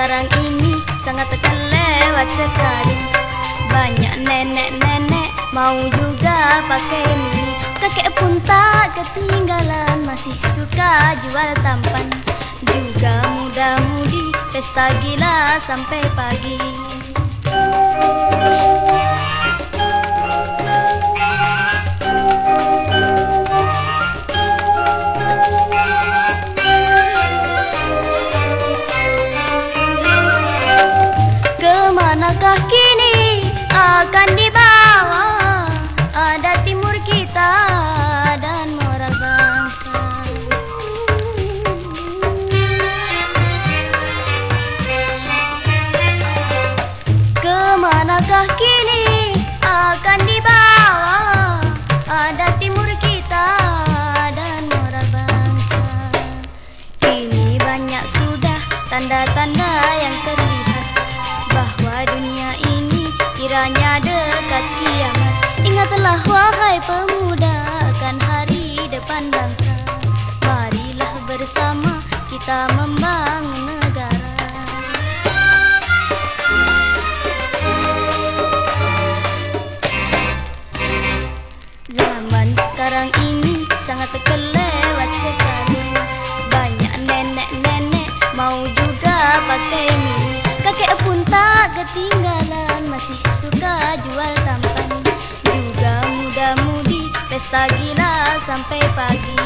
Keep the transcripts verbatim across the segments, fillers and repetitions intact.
sekarang ini sangat terlewat sekali. Banyak nenek-nenek mau juga pakai mini. Kakek pun tak ketinggalan, masih suka jual tampan. Juga muda-mudi pesta gila sampai pagi. Kemanakah kini akan dibawa adat timur kita dan moral bangsa? Kemanakah kini akan dibawa adat timur kita dan moral bangsa? Kini banyak sudah tanda-tanda yang terlihat bahwa dunia ini kiranya dekat kiamat. Ingatlah wahai pemuda akan hari depan bangsa. Marilah bersama kita membangun negara. Zaman sekarang ini sangat kelewat sekali. Banyak nenek-nenek mau juga pakai mini. Kakek pun tak ketinggalan, masih suka jual tampan. Juga muda-mudi pesta gila sampai pagi.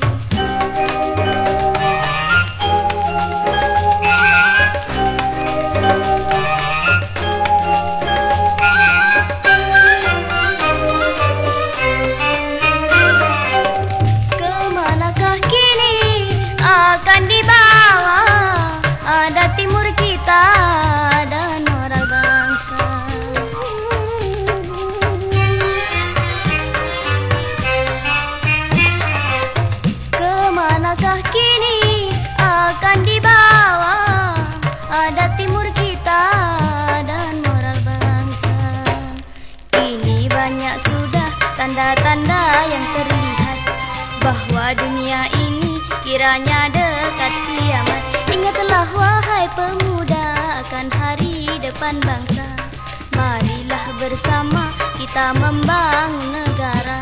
Kemanakah kini akan dibawa adat timur kita dan moral bangsa? Kemanakah kini akan dibawa adat timur kita dan moral bangsa? Kini banyak sudah tanda-tanda yang terlihat bahwa dunia ini kiranya dekat kiamat. Ingatlah wahai pemuda akan hari depan bangsa. Marilah bersama kita membangun negara.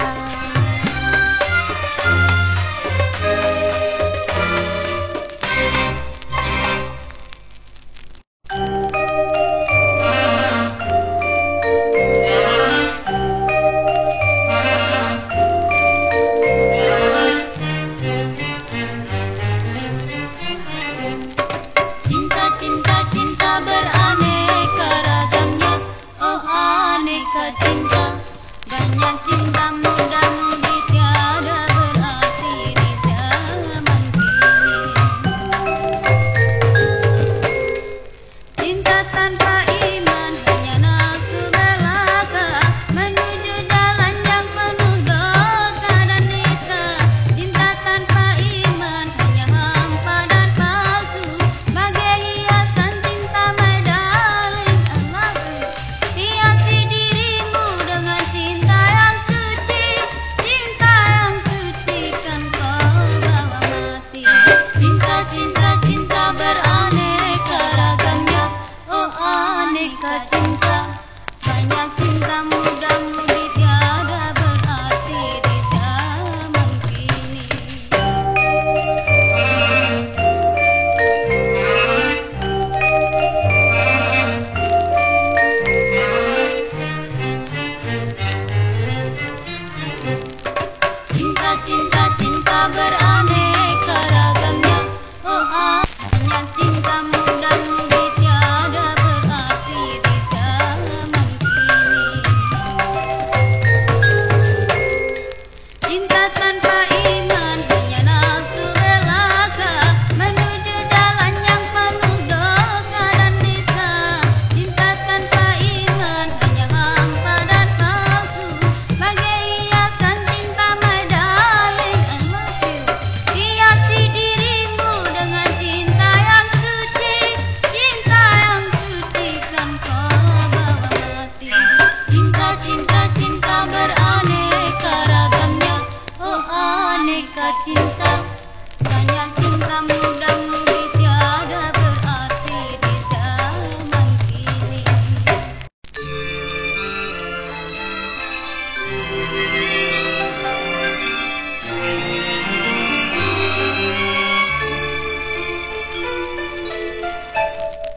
Cinta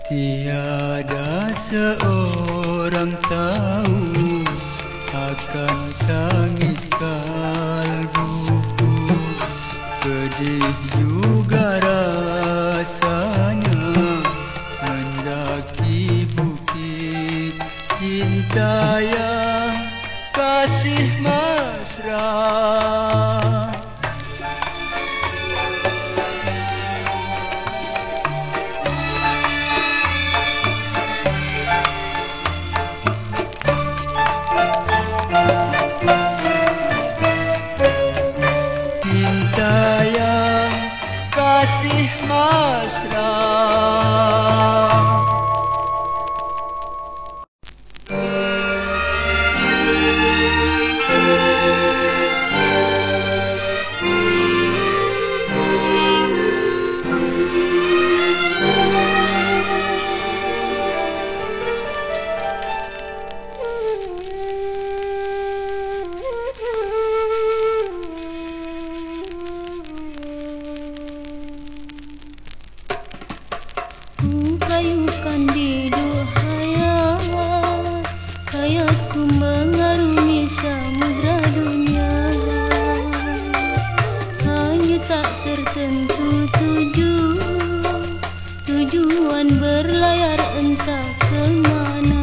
Tiada seorang tahu akan tangis kalbuku. Pedih juga rasanya mendaki bukit cinta yang kasih mesra. Kayukan di dua hayat, hayatku mengarungi samudra dunia. Hanya tak tertentu tujuan, tujuan berlayar entah kemana.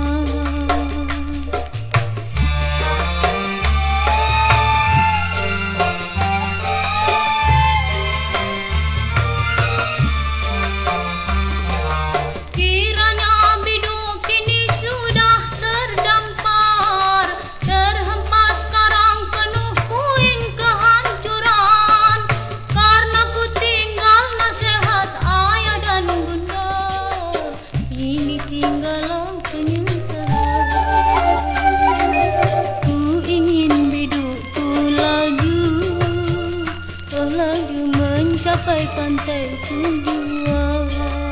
Mencapai pantai tujuan,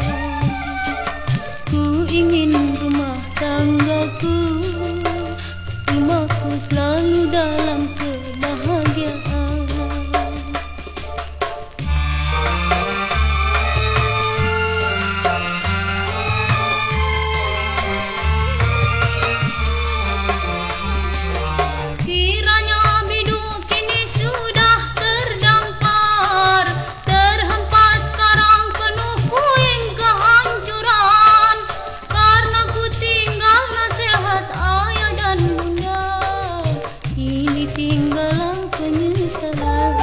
ku ingin rumah tanggaku, rumahku selalu dalam kebahagiaan. Kiranya biduk kini sudah terdampar, terhempas sekarang penuh puing kehancuran. Karena ku tinggal nasihat ayah dan bunda, kini tinggalan penyesalan.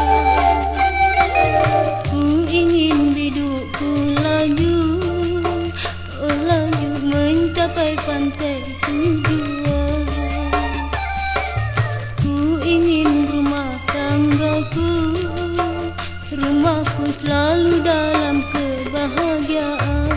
Ku ingin bidukku laju, oh laju mencapai pantai tujuan. Ku ingin rumah tanggaku, rumahku selalu dalam kebahagiaan.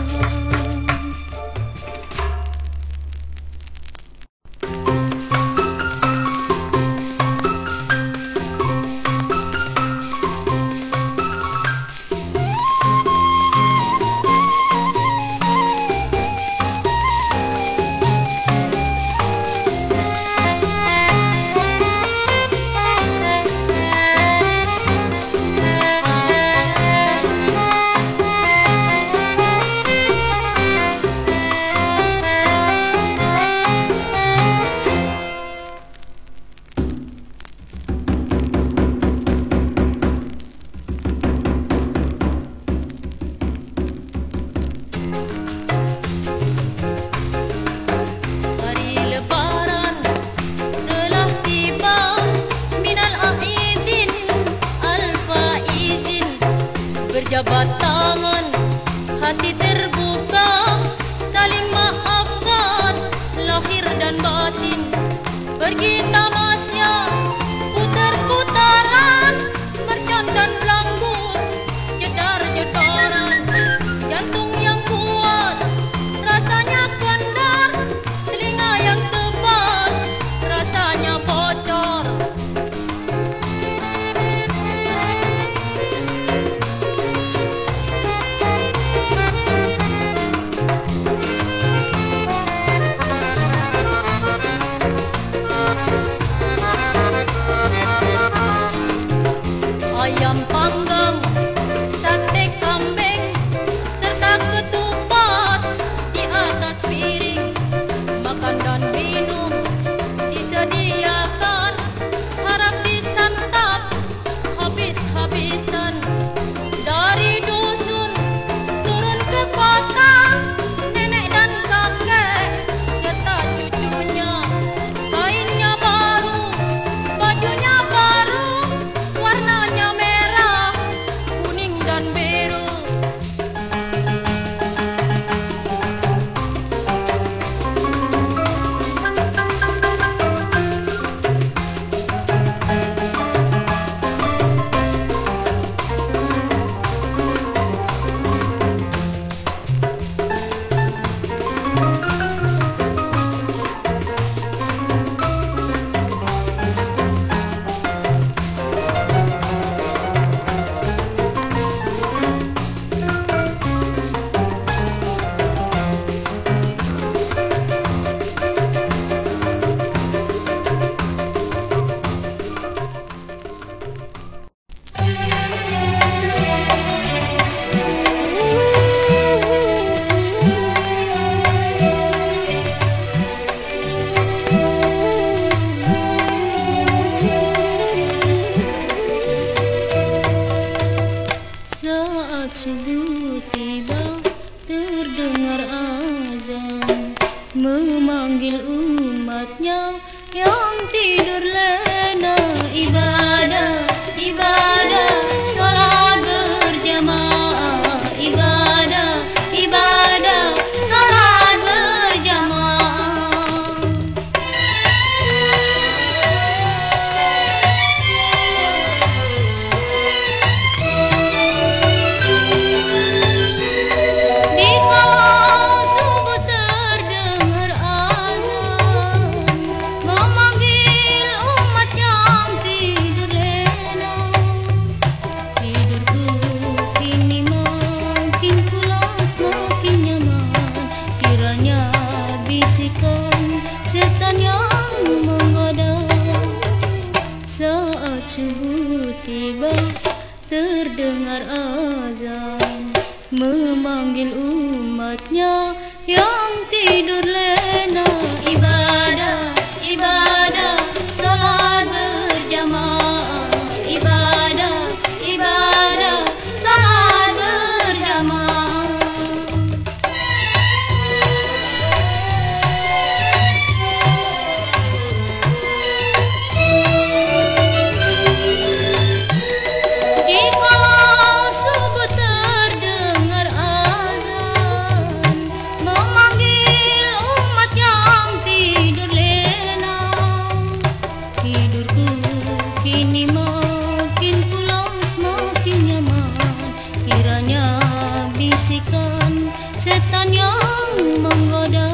Berjabat tangan, hati terbuka, saling maafkan, lahir dan batin. Pergi tamasya, putar-putaran, mercon dan pelanggut, jedar-jedaran. Jantung yang kuat, rasanya kendar, telinga yang tepat, rasanya bocor. Saat subuh tiba terdengar azan memanggil umatnya yang tidur lena. Ibadah, ibadah, salat berjamaah. Ibadah, ibadah, salat berjamaah. Di kala subuh terdengar azan memanggil umat yang tidur lena. Tidurku kini makin pulas, makin nyaman. Kiranya bisikan setan yang menggoda. Saat subuh tiba terdengar azan memanggil umatnya yang tidur lena. Ibadah, ibadah, salat berjamaah. Ibadah, ibadah, salat berjamaah. Di kala subuh terdengar azan memanggil umat yang tidur lena. Tidurku kini makin pulas, makin nyaman. Kiranya bisikan setan yang menggoda.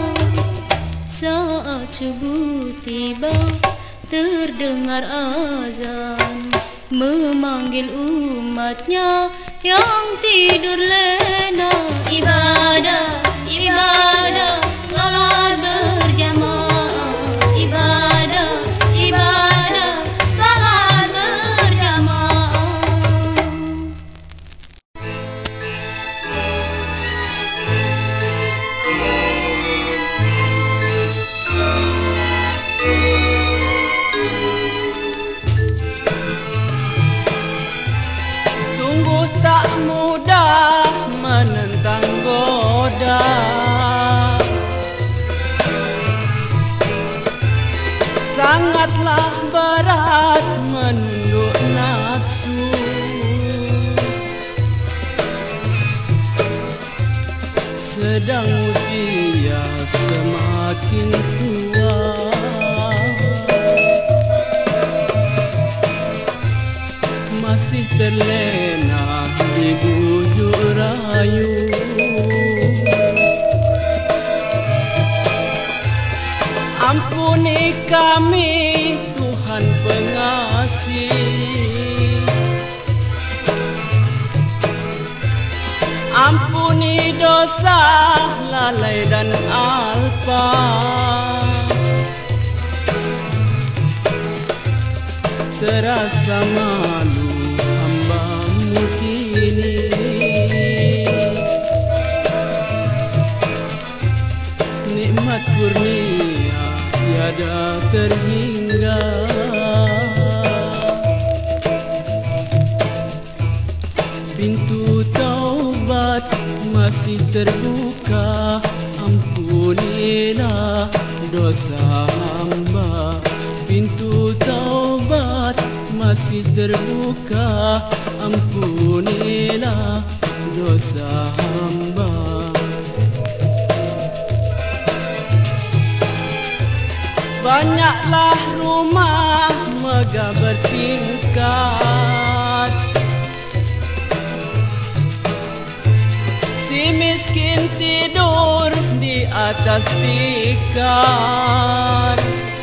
Saat subuh tiba terdengar azan memanggil umatnya yang tidur lena. Ibadah, ibadah, salat berjamaah. Ibadah, ibadah, salat berjamaah. Sungguh tak mudah menentang goda. Sangatlah berat menunduk nafsu. Sedang usia semakin tua, masih terlena di bujuk rayu. Ampuni kami Tuhan pengasih, ampuni dosa lalai dan alpa. Terasa malu hamba-Mu kini, nikmat kurnia tiada terhingga. Pintu taubat masih terbuka, ampunilah dosa hamba. Pintu taubat masih terbuka, ampunilah dosa hamba. Banyaklah rumah megah bertingkat, si miskin tidur di atas tikar.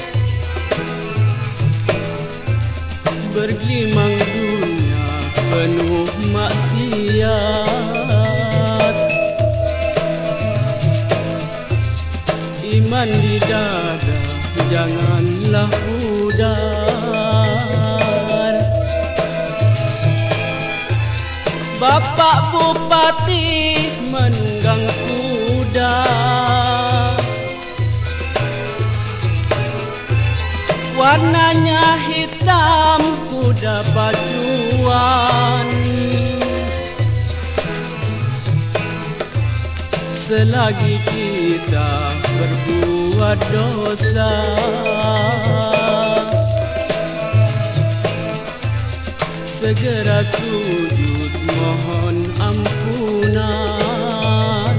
Bergelimang dunia penuh maksiat, iman di dada janganlah pudar. Bapak Bupati menunggang kuda, warnanya hitam kuda pacuan. selagi kita berbuat dosa. Segera sujud mohon ampunan.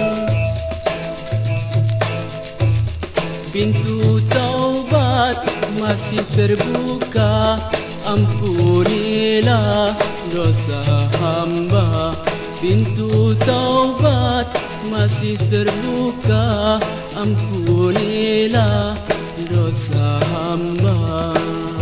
Pintu taubat masih terbuka, ampunilah dosa hamba. Pintu taubat masih terbuka, ampunilah dosa hamba.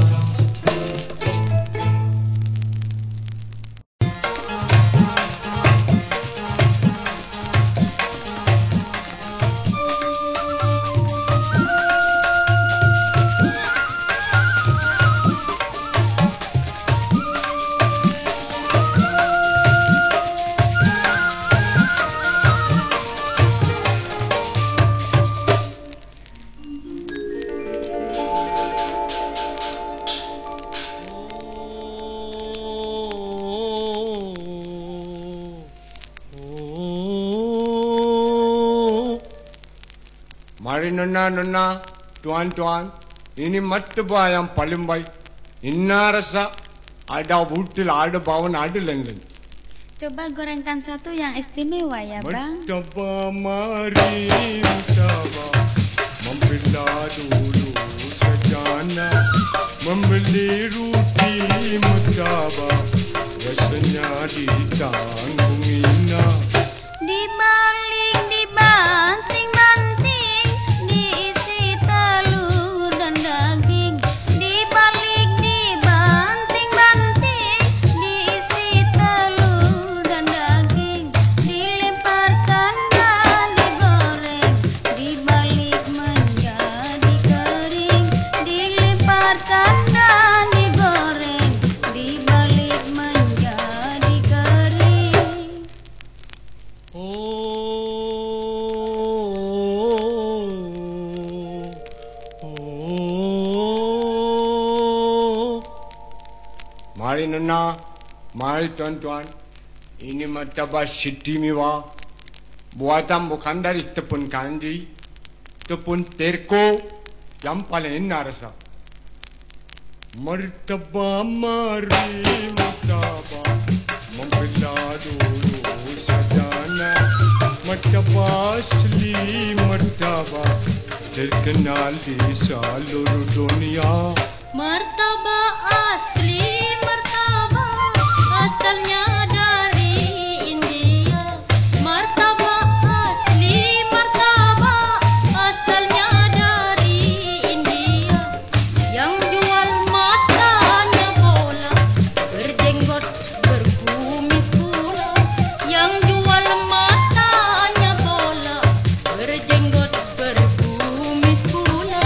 Mari nona-nona, tuan-tuan, ini matbah yang paling baik. Inna rasa ada butil, ada bawang, ada lain-lain. Coba gorengkan satu yang istimewa ya bang. Matbah mari matbah, membela dulu sajana, membeli roti matbah, rasanya ditanggung ina. Di balik dibanting-banting, diisi telur dan daging. Di balik dibanting-banting, diisi telur dan daging. Dilemparkan dan digoreng, di balik menjadi kering. Dilemparkan dan digoreng, di balik menjadi kering. Oh, oh. Mari nona, mari tuan-tuan, ini martabak istimewa. Buatan bukan dari tepung kanji, tepung terko yang paling enak rasa. Martabak mari martabak, membela dulu sajana. Martabak asli martabak, terkenal di seluruh dunia. Martabak asli martabak, asalnya dari India. Martabak asli martabak, asalnya dari India. Yang jual matanya bola, berjenggot berkumis pula. Yang jual matanya bola, berjenggot berkumis pula.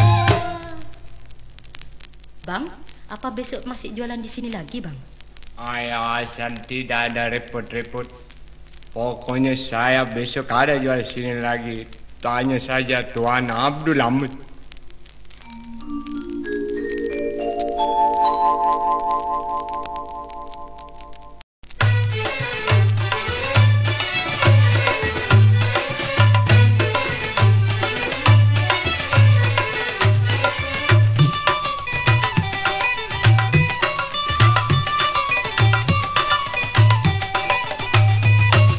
Bang, apa besok masih jualan di sini lagi, Bang? Ayah, asal tidak ada repot-repot. Pokoknya saya besok ada jual sini lagi. Tanya saja Tuan Abdul Hamid.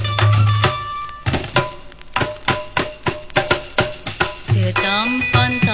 Ketampan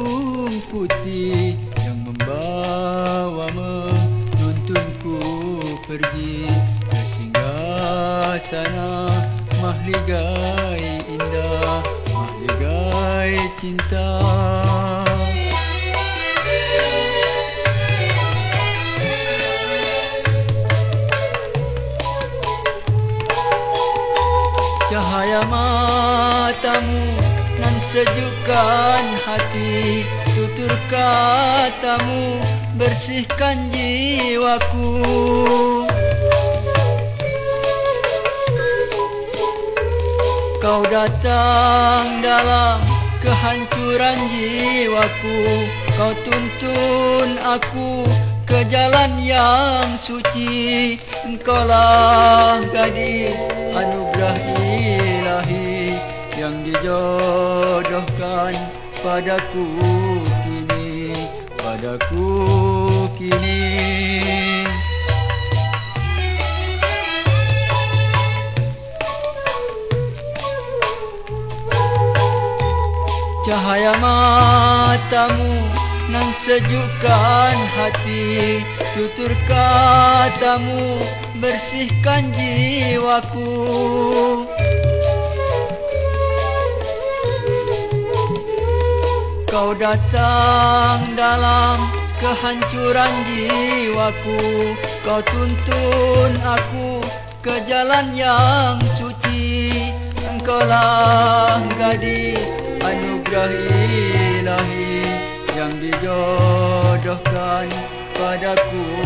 kerudung putih yang membawa menuntunku pergi ke singgasana mahligai indah, mahligai cinta. Cahaya matamu nan sejukkan hati, tutur katamu bersihkan jiwaku. Kau datang dalam kehancuran jiwaku, kau tuntun aku ke jalan yang suci. Engkaulah gadis anugerah ilahi yang dijodohkan padaku kini, padaku kini. Cahaya matamu nan sejukkan hati, tutur katamu bersihkan jiwaku. Kau datang dalam kehancuran jiwaku, kau tuntun aku ke jalan yang suci. Engkaulah gadis anugerah ilahi yang dijodohkan padaku